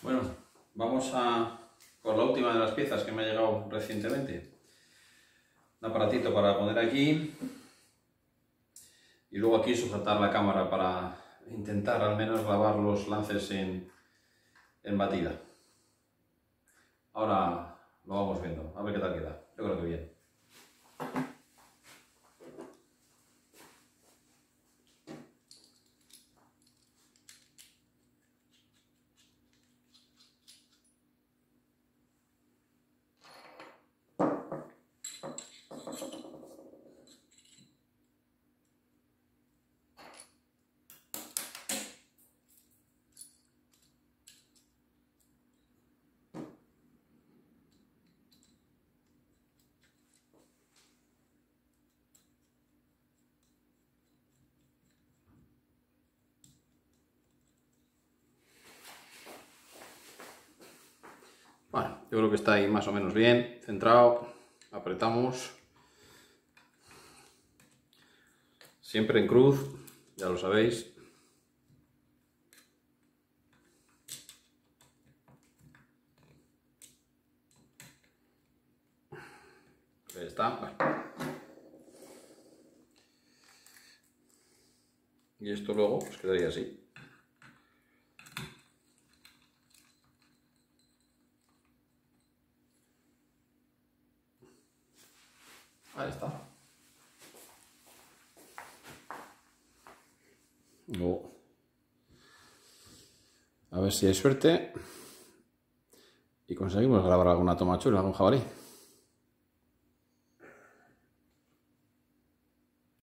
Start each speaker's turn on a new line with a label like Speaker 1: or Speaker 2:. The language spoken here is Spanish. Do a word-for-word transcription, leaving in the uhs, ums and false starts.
Speaker 1: Bueno, vamos a por la última de las piezas que me ha llegado recientemente. Un aparatito para poner aquí y luego aquí sujetar la cámara para intentar al menos grabar los lances en, en batida. Ahora lo vamos viendo, a ver qué tal queda. Yo creo que bien. Bueno, yo creo que está ahí más o menos bien, centrado, apretamos, siempre en cruz, ya lo sabéis. Ahí está. Bueno. Y esto luego pues quedaría así. Ahí está. Luego, a ver si hay suerte y conseguimos grabar alguna toma chula con jabalí.